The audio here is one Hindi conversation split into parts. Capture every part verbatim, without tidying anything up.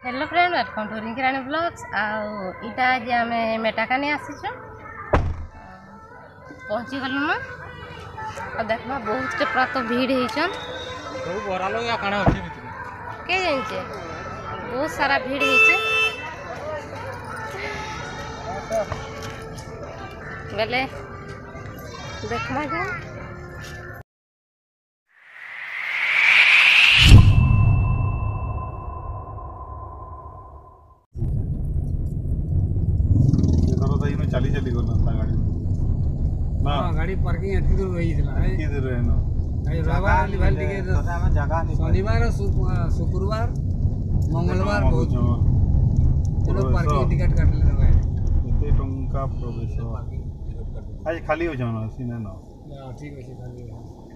Hello friend welcome to Rinki blogs आउ इटा आज आम मेटाकानी आसीचु पहुँची गलु न और देखा बहुत पूरा तो भीड़ होचन के जानिचे बहुत सारा भीड़ होचे बेले देखमा जा चली चली गला गाड़ी ना गाड़ी पार्किंग एति दूर रही थला है की दूर रहनो भाई रविवार वाली भाई के जगह नहीं शनिवार शुक्रवार मंगलवार बहुत चलो पार्किंग टिकट काट ले भाई एते टंका प्रवेश आज खाली हो जानो सीना ना ठीक है खाली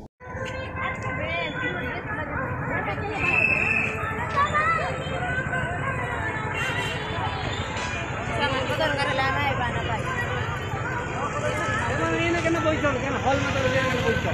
हॉल में तो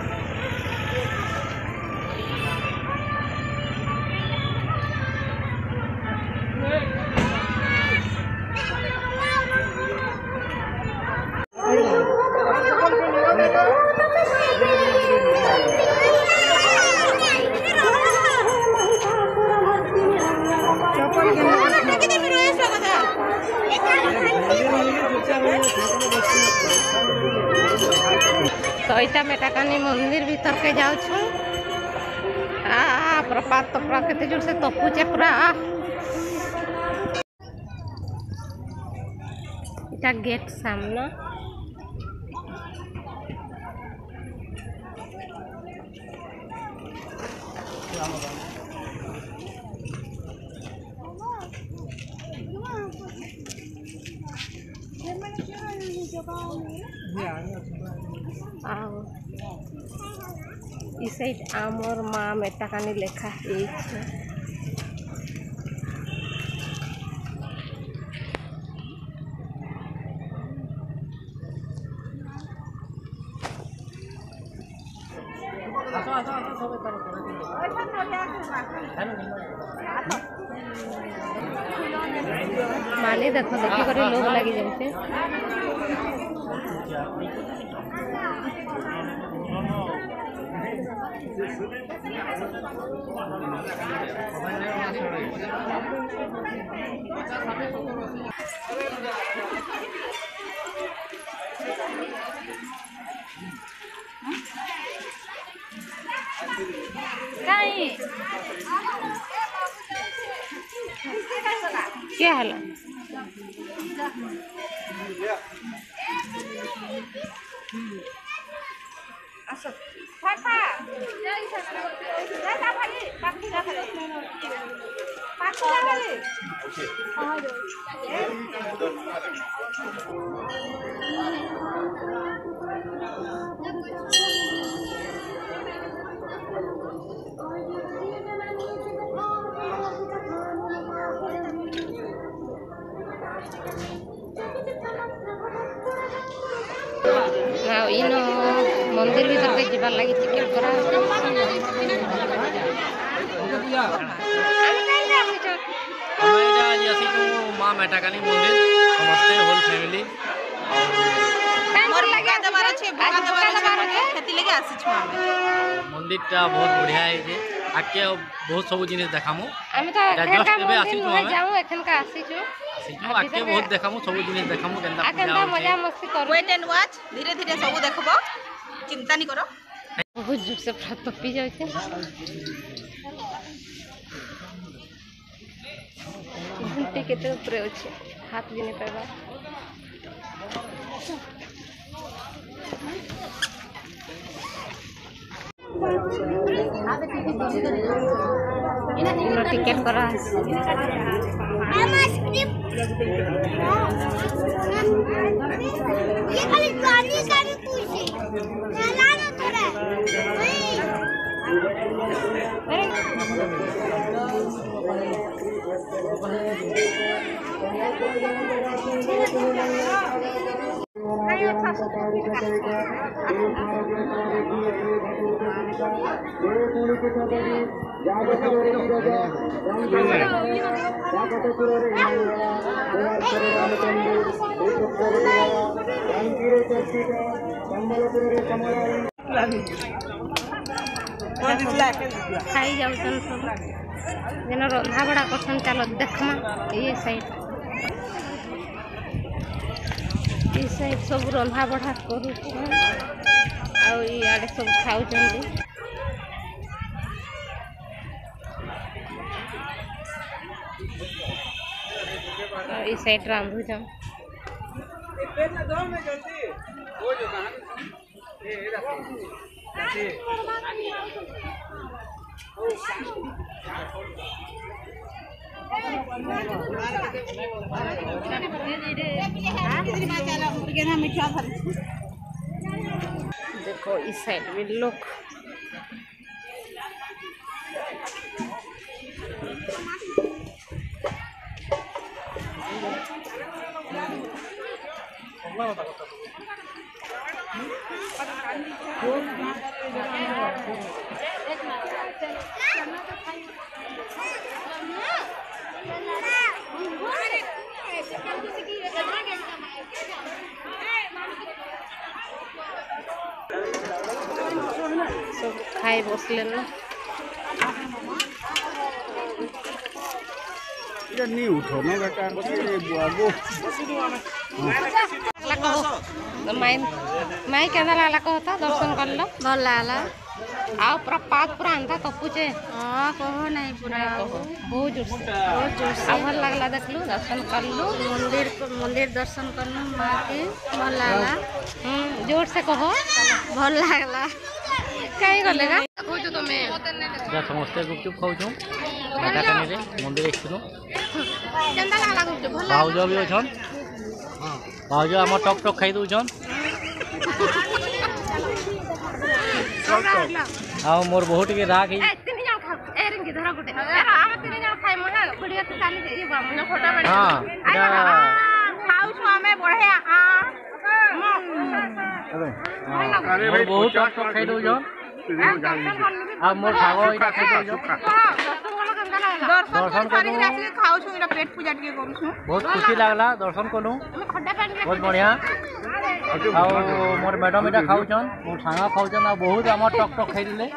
तो इटा मेटाकानी मंदिर भीतर के जाऊँ आ प्रपात तो पूरा केते जोर से तपुचे पूरा इटा गेट सामने आओ इस साइड आमर माँ मेटाकानी लेखा है माने देखो देखी कर लोग लगी जैसे क्या हाल इन मंदिर भीतर के जीवार लगी टिकेट करा माँ मेटाकानी मंदिर समस्ते होल फैमिली मंदिर टा बहुत बढ़िया है आके बहुत सब जिनिस देखामु हम तो एखन का मंदिर जाऊ एखन का आसीछु आसीछु आके बहुत देखामु सब जिनिस देखामु केनता केनता मजा मस्ती कर वेट एंड वॉच धीरे धीरे सब देखबो चिंता नहीं करो बहुत जोर से पूरा तपी जाय छै घंटी केते ऊपर अछि हाथ भी नहीं पाबा टिकेट करा ये खाली गाड़ी का भी पूछे चला ना थोड़ा अरे खाई जाऊन सब जेन रंधा बड़ा करसन चलो देखमा ये साइड ये साइड सब रंधा बड़ा करू आड़े सब खाऊ साइड रांधुच देखो इस साइड में लोग सब खाई बसले नहीं उठो ना बेटा बुआगो माई माई क्या लागला कहता दर्शन कर लो भल लागला आ पूरा पात पूरा अंधा कपूचे हाँ कहो नहीं पूरा बहुत जोर से बहुत जोर से आ भल लागला देखलू दर्शन कर लू मंदिर मंदिर दर्शन करलू माँ के भल लागला हम्म जोर से कहो भल लागला कहीं गलेगा खोजो तुम्हें जा समस्ते गुपचुप खाऊछु मेटाकानी रे मंदिर आइछु केंदा लागला गुपचुप भल भाउज भी अछन भाउज हमर टक टक खाई दउछन आ मोर बहुत के राग ए तीन जण खा ए रिंगी धरा गुटे ए हम तीन जण खाई महा बढ़िया से चाली ये बामन फोटो बड़ी हां खाऊ छु हमें बढ़िया आ अरे मोर बहुत टक टक खाई दउछन आ मोर खागो इटा खाई दउछन दर्शन करी राखले खाऊ छु इरा पेट पूजा के करू छु बहुत खुशी लागला दर्शन कलु खड्डा पानी बहुत बढ़िया आ मोर मैडम इटा खाऊछन मोर सांगा खाऊछन आ बहुत हमर टक टक खाई दिले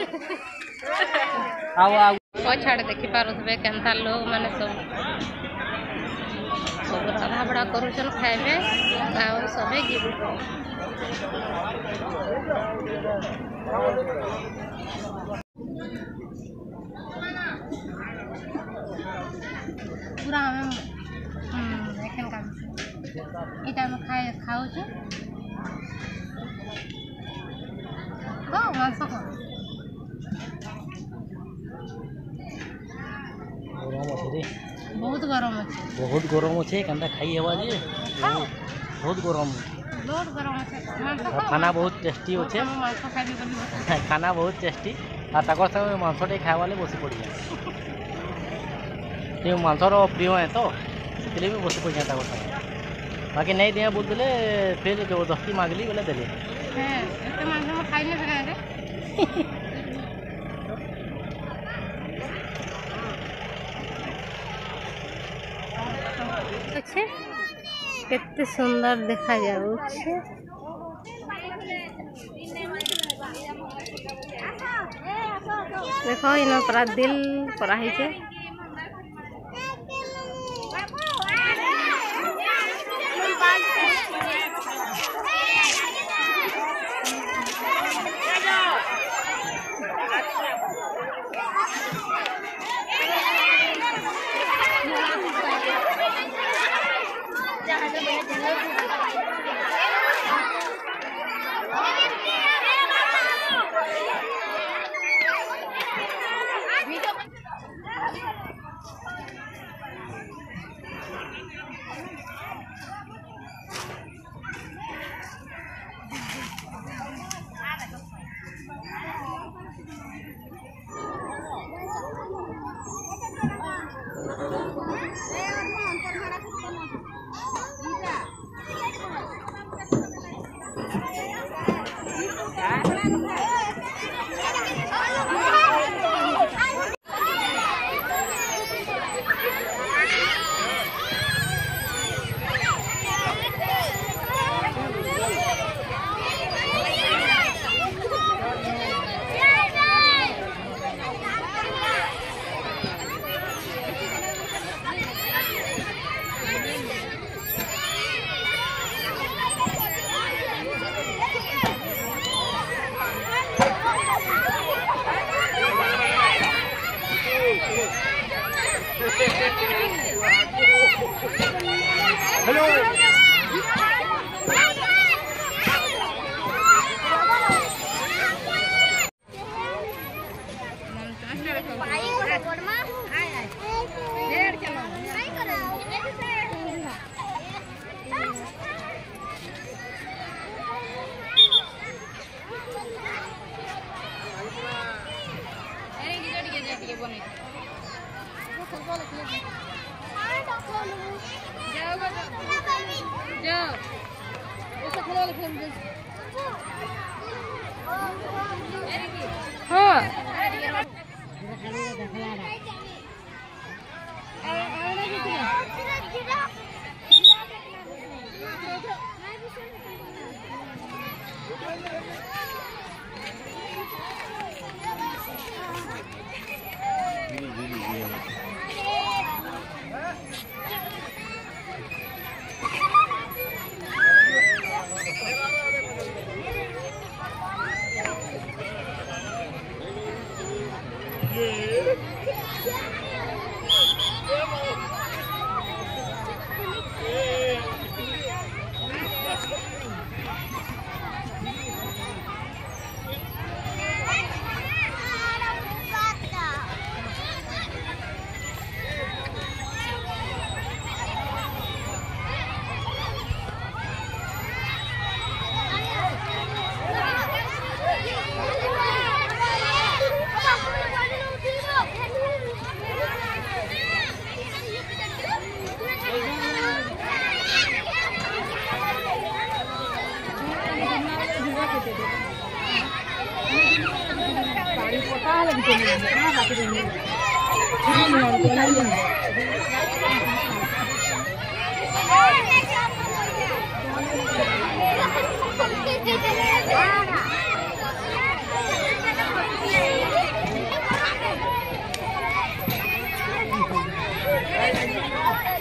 आ आ पछाड़ देखि पारुथबे केनता लोग माने सब सब राधा बड़ा करूछन खाइबे आ सबे गिव पूरा हम एखन काम इटा में खाए खाऊ छु हो मांस को गरम अछि रे बहुत गरम अछि बहुत गरम अछि केनता खाई हेबा जे बहुत गरम बहुत गरम अछि मांस को खाना बहुत टेस्टी अछि मांस खाइबे बोली खाना बहुत टेस्टी आ तकर संगे मांसटे खाइवाले बसी पड़िया ये मांसर प्रिय है तो इसलिए भी बसी पड़िया तकर संगे बाकी नहीं दिया बोल दिले फिर जबरदस्ती मांगली बोले दिले हां एते मांस हम खाइ नहीं सके रे अच्छे कितने सुंदर देखा जाउछे देखो इन पूरा दिल कराही छे Thank you.